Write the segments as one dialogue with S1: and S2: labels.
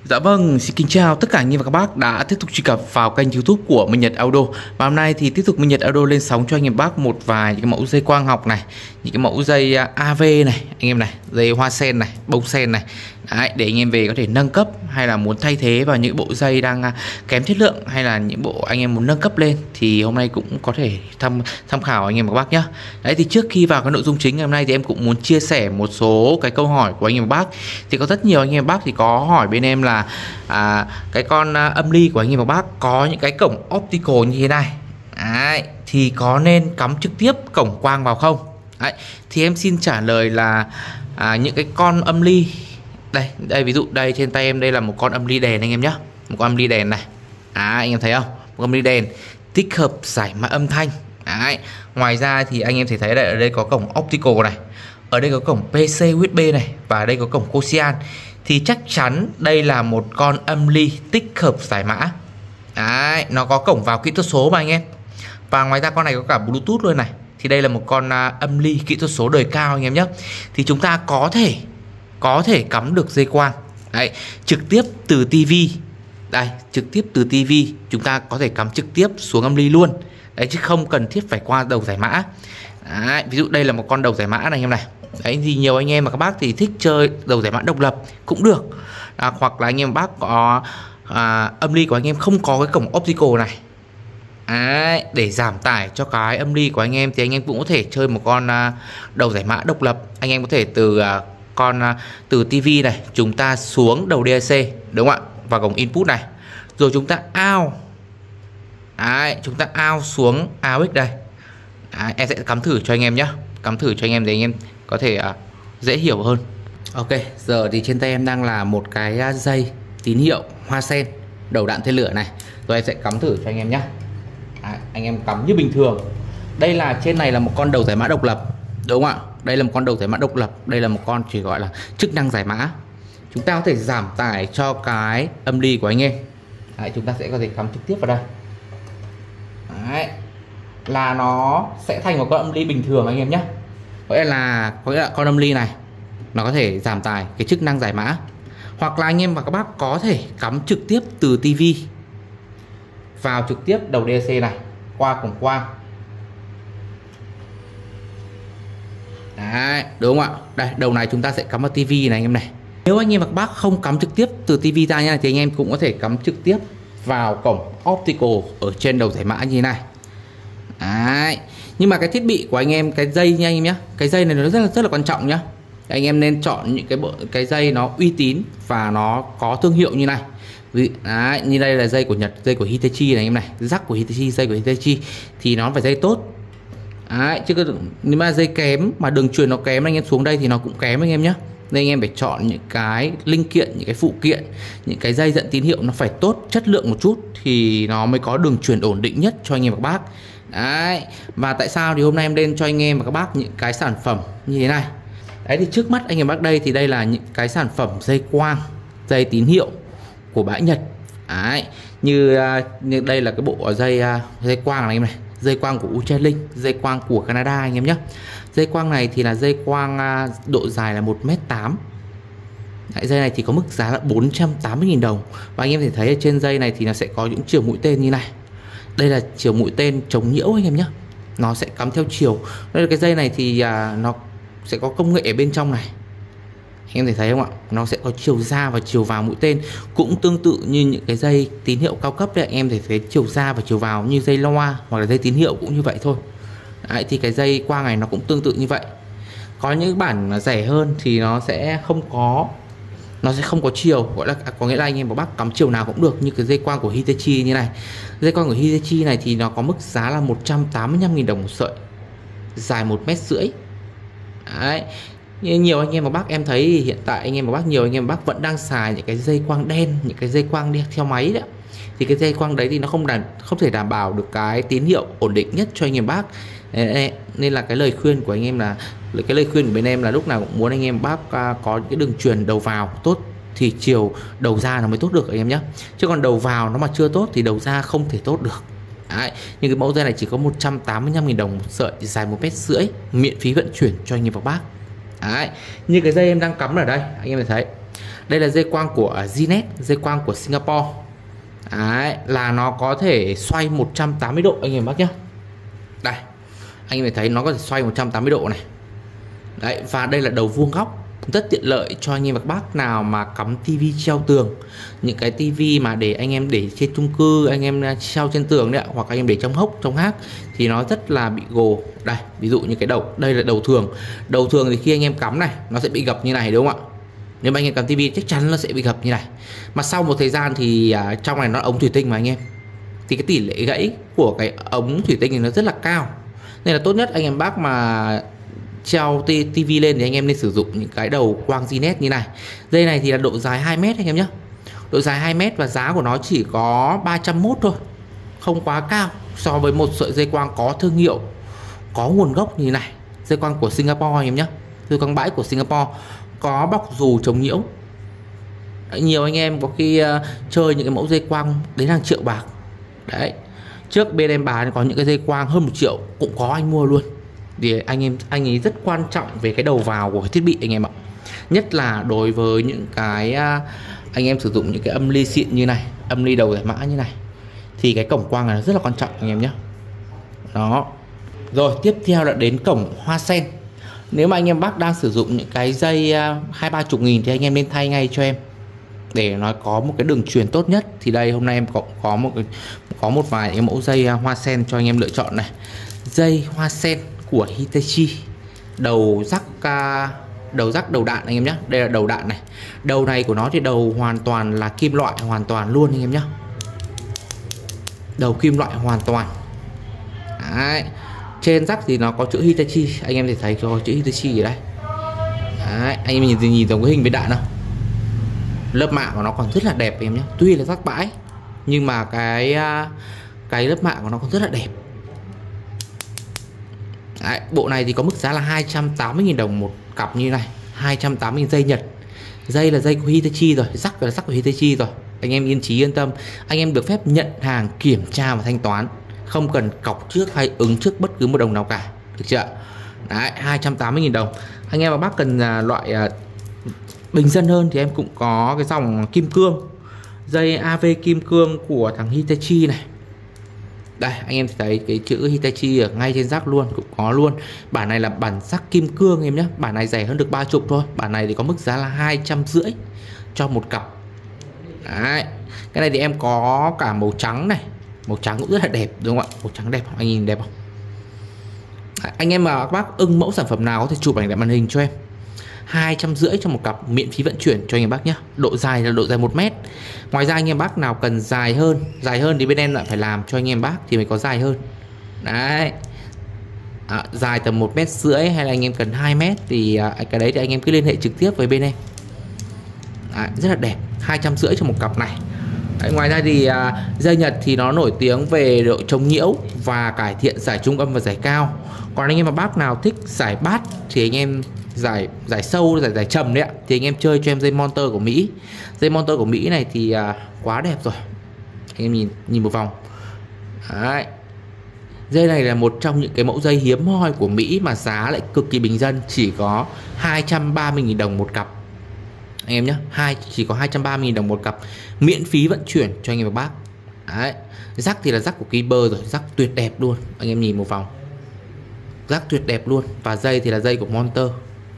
S1: Dạ vâng, xin kính chào tất cả anh em và các bác đã tiếp tục truy cập vào kênh YouTube của Minh Nhật Auto. Và hôm nay thì tiếp tục Minh Nhật Auto lên sóng cho anh em bác một vài những cái mẫu dây quang học này, những cái mẫu dây AV này, anh em này, dây hoa sen này, bông sen này. Đấy, để anh em về có thể nâng cấp hay là muốn thay thế vào những bộ dây đang kém chất lượng, hay là những bộ anh em muốn nâng cấp lên thì hôm nay cũng có thể tham khảo anh em và các bác nhé. Đấy, thì trước khi vào cái nội dung chính ngày hôm nay thì em cũng muốn chia sẻ một số cái câu hỏi của anh em và bác. Thì có rất nhiều anh em và bác thì có hỏi bên em là cái con âm ly của anh em và bác có những cái cổng optical như thế này. Đấy, thì có nên cắm trực tiếp cổng quang vào không? Đấy, thì em xin trả lời là những cái con âm ly đây ví dụ đây trên tay em đây là một con âm ly đèn anh em nhé, một con âm ly đèn này. Anh em thấy không, một âm ly đèn tích hợp giải mã âm thanh. Đấy, ngoài ra thì anh em thể thấy ở đây có cổng optical này, ở đây có cổng PC USB này, và ở đây có cổng Cosian. Thì chắc chắn đây là một con âm ly tích hợp giải mã. Đấy, nó có cổng vào kỹ thuật số mà anh em. Và ngoài ra con này có cả Bluetooth luôn này. Thì đây là một con âm ly kỹ thuật số đời cao anh em nhé. Thì chúng ta có thể cắm được dây quang. Đấy, trực tiếp từ tivi. Đây, trực tiếp từ tivi chúng ta có thể cắm trực tiếp xuống âm ly luôn. Đấy, chứ không cần thiết phải qua đầu giải mã. Đấy, ví dụ đây là một con đầu giải mã này anh em này. Đấy, thì nhiều anh em và các bác thì thích chơi đầu giải mã độc lập cũng được. Hoặc là anh em bác có âm ly của anh em không có cái cổng optical này. Đấy, để giảm tải cho cái âm ly của anh em thì anh em cũng có thể chơi một con đầu giải mã độc lập. Anh em có thể từ tivi này chúng ta xuống đầu DAC, đúng không ạ, vào cổng input này, rồi chúng ta out. Đấy, chúng ta out xuống AUX đây. Đấy, em sẽ cắm thử cho anh em nhé, cắm thử cho anh em để anh em có thể dễ hiểu hơn. Ok, giờ thì trên tay em đang là một cái dây tín hiệu hoa sen đầu đạn tên lửa này. Rồi em sẽ cắm thử cho anh em nhé. Anh em cắm như bình thường. Đây là trên này là một con đầu giải mã độc lập, đúng không ạ? Đây là một con đầu giải mã độc lập, đây là một con chỉ gọi là chức năng giải mã. Chúng ta có thể giảm tải cho cái âm ly của anh em. Đấy, chúng ta sẽ có thể cắm trực tiếp vào đây. Đấy, là nó sẽ thành một con âm ly bình thường anh em nhé. Có nghĩa là con âm ly này nó có thể giảm tải cái chức năng giải mã. Hoặc là anh em và các bác có thể cắm trực tiếp từ tivi vào trực tiếp đầu DAC này qua cổng quang. Đấy, đúng không ạ? Đây, đầu này chúng ta sẽ cắm vào tivi này anh em này. Nếu anh em và các bác không cắm trực tiếp từ tivi ra nha, thì anh em cũng có thể cắm trực tiếp vào cổng optical ở trên đầu giải mã như thế này. Đấy. Nhưng mà cái thiết bị của anh em, cái dây nha anh em nhé, cái dây này nó rất là quan trọng nhá. Anh em nên chọn những cái dây nó uy tín và nó có thương hiệu như này. Đấy, như đây là dây của Nhật, dây của Hitachi này anh em này, rắc của Hitachi, dây của Hitachi thì nó phải dây tốt. Đấy, chứ nếu mà dây kém mà đường truyền nó kém anh em xuống đây thì nó cũng kém anh em nhé. Nên anh em phải chọn những cái linh kiện, những cái phụ kiện, những cái dây dẫn tín hiệu nó phải tốt, chất lượng một chút thì nó mới có đường truyền ổn định nhất cho anh em và các bác. Đấy, và tại sao thì hôm nay em lên cho anh em và các bác những cái sản phẩm như thế này. Đấy, thì trước mắt anh em bác đây thì đây là những cái sản phẩm dây quang, dây tín hiệu của bãi Nhật. Đấy, như đây là cái bộ dây quang này anh em này, dây quang của Ultralink, dây quang của Canada anh em nhé. Dây quang này thì là dây quang độ dài là 1m8. Đấy, dây này thì có mức giá là 480.000 đồng. Và anh em thể thấy ở trên dây này thì nó sẽ có những chiều mũi tên như này. Đây là chiều mũi tên chống nhiễu anh em nhé. Nó sẽ cắm theo chiều. Đây là cái dây này thì nó sẽ có công nghệ ở bên trong này. Anh em thể thấy không ạ? Nó sẽ có chiều ra và chiều vào mũi tên. Cũng tương tự như những cái dây tín hiệu cao cấp đấy, anh em thể thấy chiều ra và chiều vào như dây loa hoặc là dây tín hiệu cũng như vậy thôi. Đấy, thì cái dây quang này nó cũng tương tự như vậy. Có những bản rẻ hơn thì nó sẽ không có chiều, gọi là có nghĩa là anh em bác cắm chiều nào cũng được, như cái dây quang của Hitachi như này. Dây quang của Hitachi này thì nó có mức giá là 185.000 đồng một sợi, dài 1,5 m. Đấy, nhiều anh em và bác em thấy thì hiện tại anh em và bác, nhiều anh em và bác vẫn đang xài những cái dây quang đen, những cái dây quang đi theo máy đấy. Thì cái dây quang đấy thì nó không thể đảm bảo được cái tín hiệu ổn định nhất cho anh em bác. Nên là cái lời khuyên của anh em là, cái lời khuyên của bên em là lúc nào cũng muốn anh em bác có cái đường truyền đầu vào tốt thì chiều đầu ra nó mới tốt được anh em nhé. Chứ còn đầu vào nó mà chưa tốt thì đầu ra không thể tốt được. Đấy, nhưng cái mẫu dây này chỉ có 185.000 đồng một sợi, dài 1,5 m, miễn phí vận chuyển cho anh em và bác. Đấy, như cái dây em đang cắm ở đây, anh em thấy Đây là dây quang của Gnet, dây quang của Singapore. Đấy, là nó có thể xoay 180 độ anh em bác nhá. Đây, anh em thấy nó có thể xoay 180 độ này. Đấy, và đây là đầu vuông góc, rất tiện lợi cho anh em các bác nào mà cắm tivi treo tường. Những cái tivi mà để anh em để trên chung cư, anh em treo trên tường đấy ạ, hoặc anh em để trong hốc, trong hát thì nó rất là bị gồ. Đây, ví dụ như cái đầu, đây là đầu thường. Đầu thường thì khi anh em cắm này, nó sẽ bị gập như này đúng không ạ? Nếu mà anh em cắm tivi chắc chắn nó sẽ bị gập như này. Mà sau một thời gian thì trong này nó ống thủy tinh mà anh em, thì cái tỷ lệ gãy của cái ống thủy tinh thì nó rất là cao. Nên là tốt nhất anh em bác mà treo tivi lên thì anh em nên sử dụng những cái đầu quang Gnet như này. Dây này thì là độ dài 2 mét anh em nhé. Độ dài 2 mét và giá của nó chỉ có 301 thôi, không quá cao so với một sợi dây quang có thương hiệu, có nguồn gốc như này. Dây quang của Singapore anh em nhé, dây quang bãi của Singapore, có bọc dù chống nhiễu. Nhiều anh em có khi chơi những cái mẫu dây quang đến hàng triệu bạc. Đấy, trước bên em bán có những cái dây quang hơn 1 triệu cũng có anh mua luôn. Thì anh ấy rất quan trọng về cái đầu vào của cái thiết bị anh em ạ. Nhất là đối với những cái anh em sử dụng những cái âm ly xịn như này, âm ly đầu giải mã như này, thì cái cổng quang này rất là quan trọng anh em nhé. Đó. Rồi tiếp theo là đến cổng hoa sen. Nếu mà anh em bác đang sử dụng những cái dây 20-30 nghìn thì anh em nên thay ngay cho em, để nó có một cái đường truyền tốt nhất. Thì đây hôm nay em có một vài cái mẫu dây hoa sen cho anh em lựa chọn này. Dây hoa sen của Hitachi, đầu rắc đầu đạn anh em nhé. Đây là đầu đạn này. Đầu này của nó thì đầu hoàn toàn là kim loại hoàn toàn luôn anh em nhé. Đầu kim loại hoàn toàn. Đấy. Trên rắc thì nó có chữ Hitachi, anh em thể thấy có chữ Hitachi ở đây. Đấy. Anh em nhìn giống cái hình viên đạn không? Lớp mạ của nó còn rất là đẹp anh em nhé. Tuy là rắc bãi nhưng mà cái lớp mạ của nó còn rất là đẹp. Đấy, bộ này thì có mức giá là 280.000 đồng một cặp như này. 280.000. Dây Nhật, dây là dây của Hitachi rồi, rắc là rắc của Hitachi rồi. Anh em yên trí yên tâm, anh em được phép nhận hàng, kiểm tra và thanh toán, không cần cọc trước hay ứng trước bất cứ một đồng nào cả, được chưa? Đấy, 280.000 đồng. Anh em mà bác cần loại bình dân hơn thì em cũng có cái dòng kim cương, dây AV kim cương của thằng Hitachi này. Đây anh em thấy cái chữ Hitachi ở ngay trên rắc luôn, cũng có luôn. Bản này là bản rắc kim cương em nhé. Bản này rẻ hơn được 30 thôi. Bản này thì có mức giá là 250 cho một cặp. Đấy. Cái này thì em có cả màu trắng này. Màu trắng cũng rất là đẹp đúng không ạ? Màu trắng đẹp không? Anh nhìn đẹp không? Đấy. Anh em mà các bác ưng mẫu sản phẩm nào có thể chụp ảnh lại màn hình cho em. 250 cho một cặp, miễn phí vận chuyển cho anh em bác nhé. Độ dài là độ dài 1 mét. Ngoài ra anh em bác nào cần dài hơn thì bên em lại phải làm cho anh em bác thì mới có dài hơn. Đấy. Dài tầm 1,5 m hay là anh em cần 2 mét thì cái đấy thì anh em cứ liên hệ trực tiếp với bên em. Đấy, rất là đẹp. 250 cho một cặp này. Đấy, ngoài ra thì dây Nhật thì nó nổi tiếng về độ chống nhiễu và cải thiện giải trung âm và giải cao. Còn anh em mà bác nào thích giải bass thì anh em giải sâu, giải trầm đấy ạ, thì anh em chơi cho em dây Monster của Mỹ. Dây Monster của Mỹ này thì quá đẹp rồi. Anh em nhìn một vòng. Đấy. Dây này là một trong những cái mẫu dây hiếm hoi của Mỹ mà giá lại cực kỳ bình dân, chỉ có 230.000 đồng một cặp. Anh em nhé, chỉ có 230.000 đồng một cặp, miễn phí vận chuyển cho anh em và bác. Đấy. Rắc thì là rắc của Kiber rồi, rắc tuyệt đẹp luôn. Anh em nhìn một vòng, rắc tuyệt đẹp luôn. Và dây thì là dây của Monster.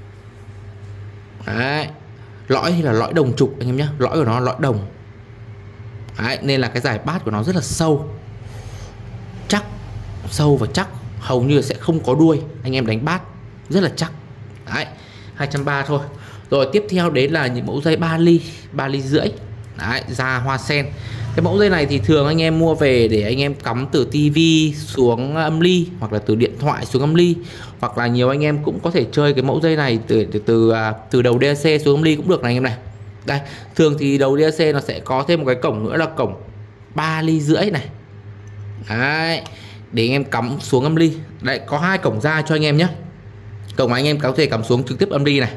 S1: Đấy. Lõi thì là lõi đồng trục anh em nhé, lõi của nó là lõi đồng. Đấy. Nên là cái giải bass của nó rất là sâu, chắc, sâu và chắc, hầu như là sẽ không có đuôi. Anh em đánh bass rất là chắc. Đấy. 230 thôi. Rồi tiếp theo đến là những mẫu dây 3 ly rưỡi. Đấy, da hoa sen. Cái mẫu dây này thì thường anh em mua về để anh em cắm từ tivi xuống âm ly, hoặc là từ điện thoại xuống âm ly, hoặc là nhiều anh em cũng có thể chơi cái mẫu dây này từ đầu DAC xuống âm ly cũng được này anh em này. Đây, thường thì đầu DAC nó sẽ có thêm một cái cổng nữa là cổng 3 ly rưỡi này. Đấy, để anh em cắm xuống âm ly. Đấy, có 2 cổng ra cho anh em nhé. Cổng anh em có thể cắm xuống trực tiếp âm ly này.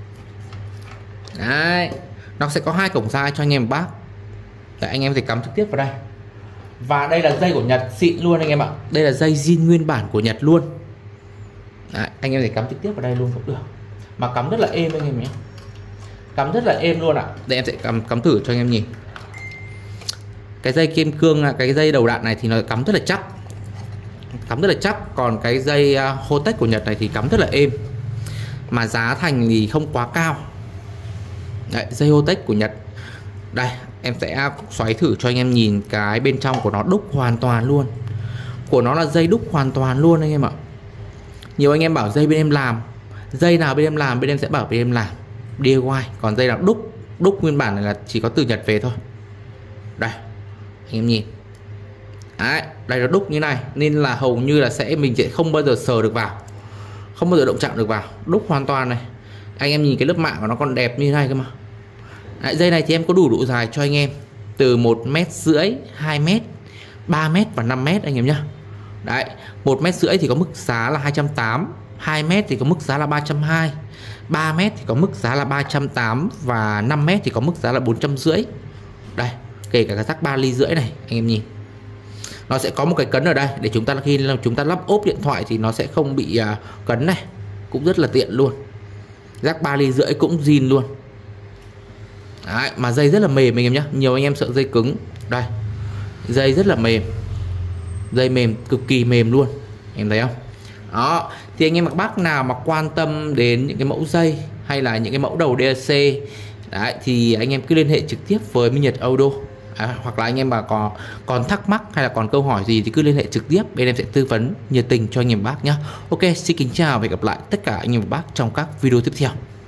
S1: Đấy, nó sẽ có 2 cổng ra cho anh em bác. Đấy, anh em thể cắm trực tiếp vào đây. Và đây là dây của Nhật xịn luôn anh em ạ. Đây là dây zin nguyên bản của Nhật luôn. Đấy, anh em thể cắm trực tiếp vào đây luôn cũng được, mà cắm rất là êm anh em nhé. Cắm rất là êm luôn ạ. Đây em sẽ cắm thử cho anh em nhìn. Cái dây kim cương, cái dây đầu đạn này thì nó cắm rất là chắc. Cắm rất là chắc. Còn cái dây Hotech của Nhật này thì cắm rất là êm. Mà giá thành thì không quá cao. Đấy, dây Hotech của Nhật. Đây, em sẽ xoáy thử cho anh em nhìn cái bên trong của nó đúc hoàn toàn luôn. Của nó là dây đúc hoàn toàn luôn anh em ạ. Nhiều anh em bảo dây bên em làm, dây nào bên em làm, bên em sẽ bảo bên em làm DIY. Còn dây nào đúc nguyên bản này là chỉ có từ Nhật về thôi. Đây, anh em nhìn. Đấy, đây nó đúc như này nên là hầu như là mình sẽ không bao giờ sờ được vào, không bao giờ động chạm được vào, đúc hoàn toàn này. Anh em nhìn cái lớp mạ của nó còn đẹp như thế này cơ mà. Đấy, dây này thì em có đủ độ dài cho anh em từ 1,5 m, 2 m, 3 m và 5 m anh em nhá. Đấy, 1,5 m thì có mức giá là 280, 2 m thì có mức giá là 320, 3 m thì có mức giá là 380 và 5 m thì có mức giá là 450. Đây, kể cả cái rắc 3,5 ly này anh em nhìn. Nó sẽ có một cái cấn ở đây để chúng ta khi chúng ta lắp ốp điện thoại thì nó sẽ không bị cấn này, cũng rất là tiện luôn. Rắc 3,5 ly cũng zin luôn. Đấy, mà dây rất là mềm anh em nhé. Nhiều anh em sợ dây cứng. Đây, dây rất là mềm. Dây mềm, cực kỳ mềm luôn. Em thấy không? Đó, thì anh em các bác nào mà quan tâm đến những cái mẫu dây hay là những cái mẫu đầu DAC đấy, thì anh em cứ liên hệ trực tiếp với Minh Nhật Auto. Hoặc là anh em mà còn thắc mắc hay là còn câu hỏi gì thì cứ liên hệ trực tiếp, bên em sẽ tư vấn nhiệt tình cho anh em bác nhé. Ok, xin kính chào và hẹn gặp lại tất cả anh em bác trong các video tiếp theo.